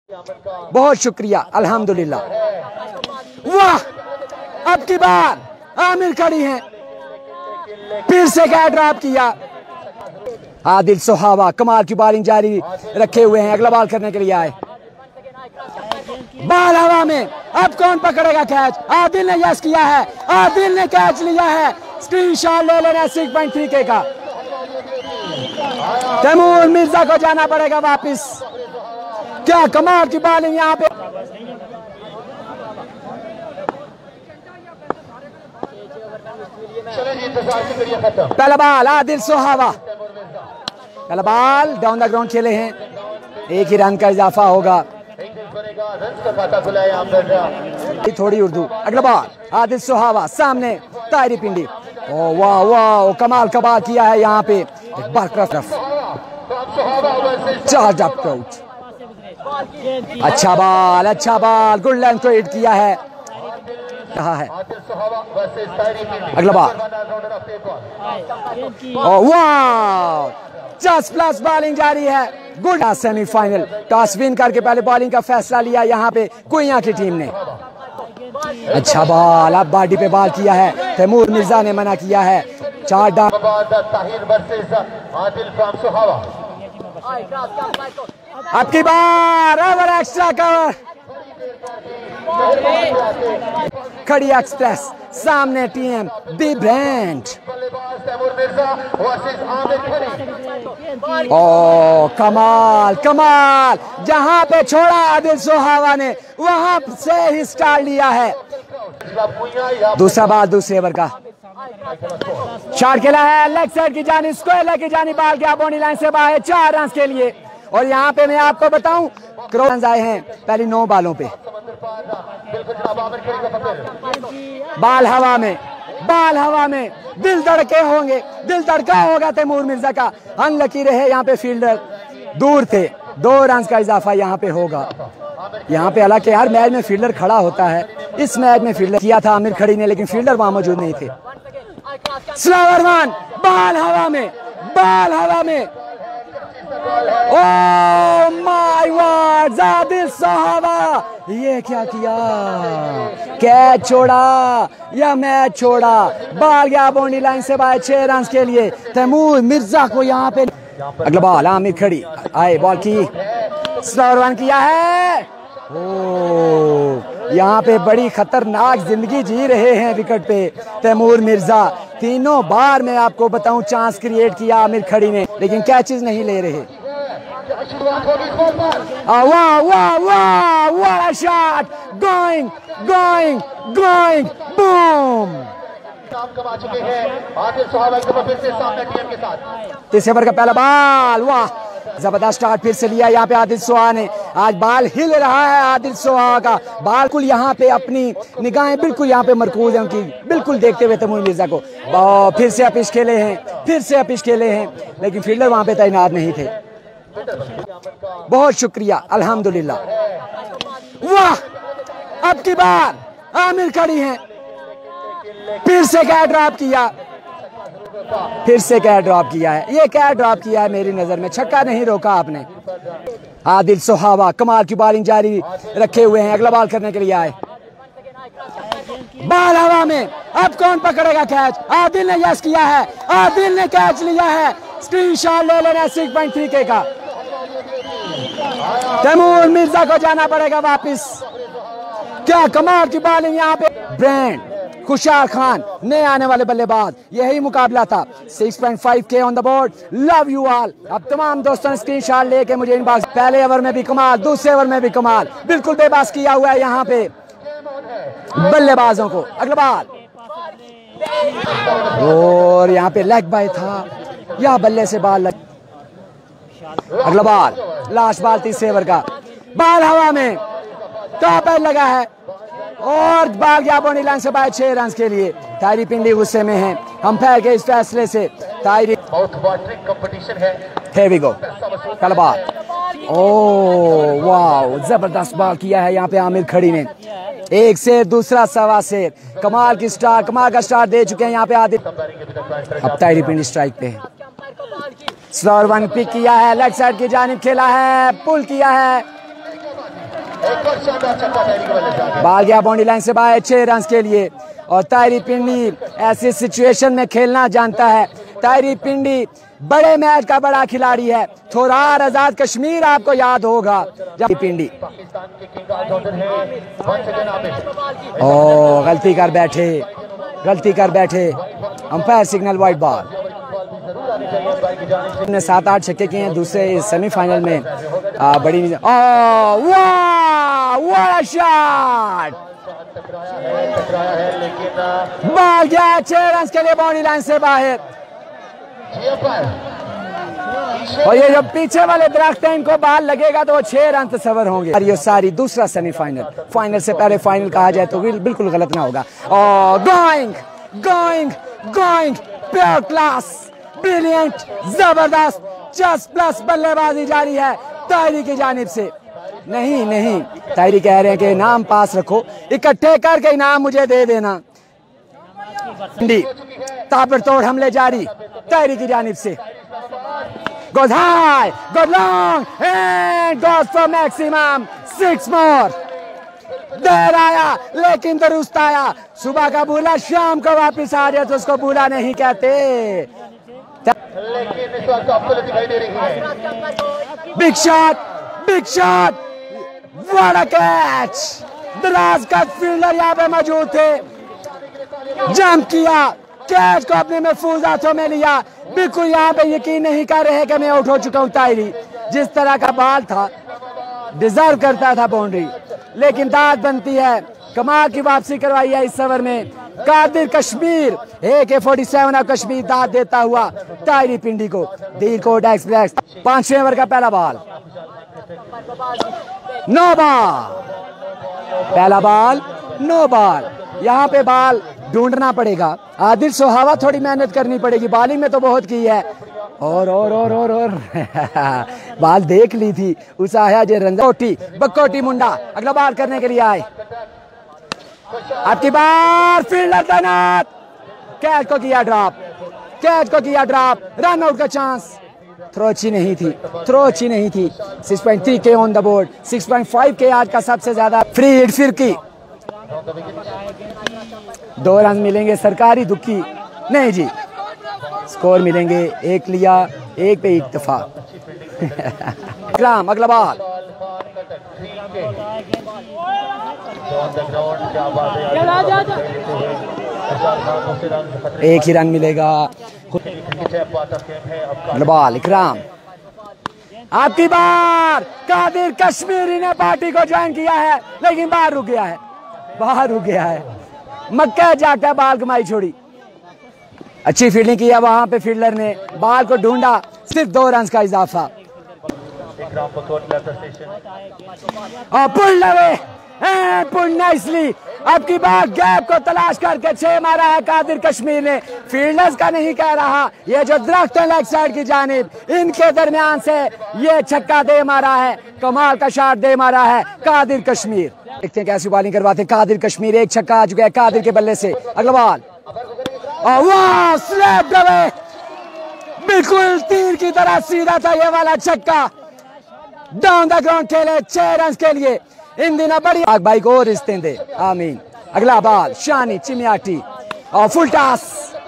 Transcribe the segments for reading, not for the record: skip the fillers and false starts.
बहुत शुक्रिया, अल्हम्दुलिल्लाह। वाह, अब की बार आमिर खड़ी हैं, फिर से क्या ड्रॉप किया। आदिल सुहावा कमाल की बॉलिंग जारी रखे हुए हैं, अगला बॉल करने के लिए आए। बॉल हवा में, अब कौन पकड़ेगा कैच? आदिल ने यस किया है, आदिल ने कैच लिया है। स्क्रीनशॉट ले लेना 6.3K का। तैमूर मिर्जा को जाना पड़ेगा वापिस। क्या कमाल की बॉलिंग यहाँ पे। पहला बॉल आदिल सुहावा, पहला बॉल डाउन द ग्राउंड खेले हैं, एक ही रन का इजाफा होगा। थोड़ी उर्दू। अगला बॉल आदिल सुहावा, सामने ताहिरी पिंडी। ओ वाह वाह, कमाल कबाल किया है यहाँ पे। एक बार चार्ज अप्रोच, अच्छा बॉल, गुड लेंथ को हिट किया है। कहा है अगला बॉल, वाह, जस्ट प्लस बॉलिंग जारी है। गुड सेमीफाइनल, टॉस विन करके पहले बॉलिंग का फैसला लिया यहाँ पे कुइयां की टीम ने। अच्छा बॉल, अब बॉडी पे बॉल किया है, तैमूर मिर्जा ने मना किया है। 4 डाउन। अब की बार ओवर एक्स्ट्रा कवर, खड़ी एक्सप्रेस, सामने टीम बी ब्रांड। ओ कमाल, जहां पे छोड़ा आदिल सुहावा ने वहां से ही स्टार्ट लिया है। दूसरा बॉल दूसरे ओवर का शॉट खेला है, लेग साइड की जानी, स्क्वायर की जानी, बॉल गया बाउंड्री लाइन से बाहर, 4 रन के लिए। और यहाँ पे मैं आपको बताऊं रन आए हैं पहली 9 बालों पे। बाल हवा में, दिल धड़के होंगे, दिल धड़का होगा तैमूर मिर्जा का। अनलकी रहे यहाँ पे, फील्डर दूर थे, 2 रन का इजाफा यहाँ पे होगा। यहाँ पे हालांकि हर मैच में फील्डर खड़ा होता है, इस मैच में फील्डर किया था आमिर खड़ी ने, लेकिन फील्डर वहां मौजूद नहीं थे। स्लोवर वन, बाल हवा में, ओह माय गॉड, आदिल सुहावा, ये क्या किया? कैच छोड़ा या मैच छोड़ा? बॉल गया बाउंड्री लाइन से बाहर, 6 रन के लिए तैमूर मिर्जा को यहाँ पे। अगला बॉल आमिर खड़ी आए, बॉल की स्लोवर वन किया है। ओ, यहाँ पे बड़ी खतरनाक जिंदगी जी रहे हैं विकेट पे तैमूर मिर्जा। 3 बार मैं आपको बताऊं चांस क्रिएट किया आमिर खड़ी ने, लेकिन कैचेस नहीं ले रहे। वाह शॉट, गोइंग, बूम। तीसरे ओवर का पहला बॉल, वाह, जबरदस्त स्टार्ट फिर से लिया यहाँ पे आदिल सुहा ने। आज बाल हिल रहा है आदिल सुहा का, बिल्कुल यहाँ पे अपनी निगाहें बिल्कुल यहाँ पे मरकूज है उनकी, बिल्कुल देखते हुए तैमूर मिर्जा को। फिर से अपिश खेले हैं, लेकिन फील्डर वहां पे तैनात नहीं थे। बहुत शुक्रिया, अल्हम्दुलिल्लाह। वाह, अब की बार आमिर खड़ी हैं, फिर से क्या ड्रॉप किया है, ये क्या ड्रॉप किया है मेरी नजर में, छक्का नहीं रोका आपने। आदिल सुहावा कमाल की बॉलिंग जारी रखे हुए हैं, अगला बॉल करने के लिए आए। बॉल हवा में, अब कौन पकड़ेगा कैच? आदिल ने यस किया है, आदिल ने कैच लिया है। स्क्रीनशॉट ले लेना 6.3K का। तैमूर मिर्जा को जाना पड़ेगा वापिस। क्या कमाल की बॉलिंग यहाँ पे। ब्रांड खुशार खान नए आने वाले बल्लेबाज, यही मुकाबला था। 6.5K on the board, love you all. अब तमाम दोस्तों ने स्क्रीनशॉट लेके मुझे इनबॉक्स। पहले ओवर में भी कमाल, दूसरे ओवर में भी कमाल, बिल्कुल बेबस किया हुआ है यहाँ पे बल्लेबाजों को। अगला बॉल, और यहाँ पे लेग बाय था या बल्ले से बॉल लग। अगला बॉल, लास्ट बॉल तीसरे ओवर का, बॉल हवा में, टॉप एज लगा है और बॉल गया बाउंड्री लाइन से बाहर, 6 रन के लिए। ताहिरी पिंडी गुस्से में है अंपायर के इस फैसले से। ताहिरी Here we go, पहला बॉल, ओह वाह, जबरदस्त बॉल किया है यहाँ पे आमिर खड़ी ने। 1 शेर, दूसरा 1.25 शेर, कमाल का स्टार दे चुके हैं यहाँ पे आदिल। अब ताहिरी पिंडी स्ट्राइक पे है। स्लोअर वन पिक किया है, लेग साइड की जानिब खेला है, पुल किया है। बाल गया बाउंड्री लाइन से बाहर 6 रन के लिए। और ताहिरी पिंडी ऐसी सिचुएशन में खेलना जानता है। ताहिरी पिंडी बड़े मैच का बड़ा खिलाड़ी है। थोरार आजाद कश्मीर आपको याद होगा जब पिंडी ओ गलती कर बैठे अंपायर सिग्नल वाइड बॉल। ने 7-8 छक्के किए हैं दूसरे सेमीफाइनल में। बड़ी वाह शॉट, बॉल गया 6 रन के लिए बाउंड्री लाइन से बाहर। और ये जो पीछे वाले दरख्त हैं इनको बाल लगेगा तो वो 6 रन तस्वर होंगे। और ये सारी दूसरा सेमीफाइनल, फाइनल से पहले फाइनल कहा जाए तो बिल्कुल गलत ना होगा। और गोइंग प्योर क्लास, ब्रिलियंट, जबरदस्त, जस्ट प्लस बल्लेबाजी जारी है ताहिरी की जानिब से। नहीं ताहिरी कह रहे हैं कि इनाम पास रखो, इकट्ठे करके इनाम मुझे दे देना। ताबड़तोड़ हमले जारी ताहिरी की जानिब से। Goes high, goes long, and goes for maximum 6 more. देर आया लेकिन दुरुस्त आया। सुबह का बूला शाम को वापिस आ जाए तो उसको बूला नहीं कहते। लेकिन इस वक्त आपको दिखाई दे रही है big shot, what a catch. दराज का फील्डर यहाँ पे मौजूद थे, जंप किया, कैच को अपने महफूज हाथों में लिया। बिल्कुल यहाँ पे यकीन नहीं कर रहे कि मैं आउट हो चुका हूँ। ताहिरी जिस तरह का बॉल था डिजर्व करता था बाउंड्री, लेकिन दाद बनती है। कमाल की वापसी करवाई है इस ओवर में कादिर कश्मीर। AK-47 ऑफ कश्मीर दाद देता हुआ ताहिरी पिंडी को। दिल कोट एक्सप्रेस 5वें ओवर का पहला बॉल, नो बॉल, पहला बॉल नो बॉल। यहाँ पे बॉल ढूंढना पड़ेगा। आदिल सुहावा थोड़ी मेहनत करनी पड़ेगी, बॉलिंग में तो बहुत की है। और बॉल देख ली थी उस आया जे बक्कोटी मुंडा अगला बॉल करने के लिए आए। आपकी बार फील्डर तैनात, कैच को किया ड्रॉप, रन आउट का चांस। थ्रो अच्छी नहीं थी। 6.3 के ऑन द बोर्ड, 6.5 के आज का सबसे ज्यादा। फ्री हिट फिरकी, 2 रन मिलेंगे सरकारी दुखी नहीं जी। स्कोर मिलेंगे 1 लिया, 1 पे इत्तेफाक। अगला बॉल, एक ही रन मिलेगा। बॉल इकराम, आपकी बार। कादिर कश्मीरी ने पार्टी को ज्वाइन किया है लेकिन बाहर रुक गया है। मक्का जाकर बाल कमाई छोड़ी। अच्छी फील्डिंग की है वहां पे फील्डर ने, बाल को ढूंढा, सिर्फ 2 रन का इजाफा। पुल नाइसली, अब की बार गैप को तलाश करके 6 मारा है कादिर कश्मीर ने। फील्डर्स का नहीं कह रहा, ये जो दरख्त है लेग साइड की जानिब, इनके दरमियान से ये छक्का दे मारा है, कमाल का शॉट दे मारा है कादिर कश्मीर। देखते हैं कैसी बॉलिंग करवाते हैं कादिर कश्मीर। 1 छक्का आ चुका है कादिर के बल्ले से। अगला बॉल, वाह स्लैप्ड अवे, बिल्कुल तीर की तरह सीधा था ये वाला छक्का। डाउन द ग्राउंड खेले 6 रन के लिए। इन दिनों बड़ी भाई को रिश्ते दे आमीन। अगला बॉल शानी चिमियाटी और फुल टॉस।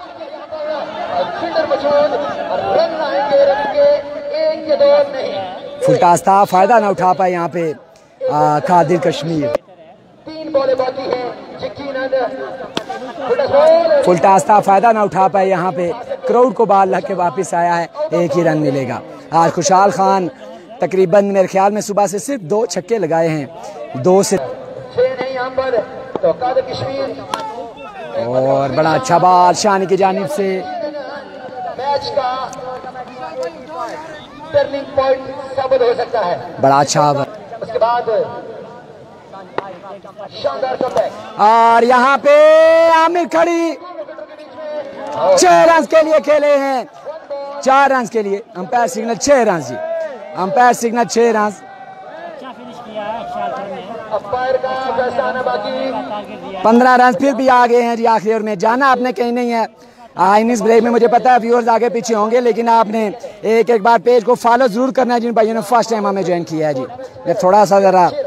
फुल टॉस था, फायदा ना उठा पाए यहाँ पे कादिर कश्मीर। 3 बॉलें बाकी हैं। फुल टॉस था, फायदा ना उठा पाए यहाँ पे। क्राउड को बाल लग के वापिस आया है, 1 ही रन मिलेगा। आज खुशहाल खान तकरीबन मेरे ख्याल में सुबह से सिर्फ 2 छक्के लगाए हैं, 2 से 6 नहीं यहाँ पर। तो कादिर कश्मीर और बड़ा अच्छा बॉल शानी की जानिब से। मैच का टर्निंग पॉइंट साबित हो सकता है। बड़ा अच्छा उसके बाद शानदार कमबैक। और यहाँ पे आमिर खड़ी 6 रन के लिए खेले हैं, 4 रन के लिए। अंपायर सिग्नल 6 रन जी, अंपायर सिग्नल 6 रन। अंपायर का फैसला आना बाकी। 15 रन फिर भी आ गए हैं जी। आखिरी ओवर में जाना आपने कहीं नहीं है। इनिंग्स ब्रेक में मुझे पता है व्यूअर्स आगे पीछे होंगे, लेकिन आपने एक बार पेज को फॉलो जरूर करना है जिन भाइयों ने फर्स्ट टाइम हमें ज्वाइन किया है जी। मैं थोड़ा सा जरा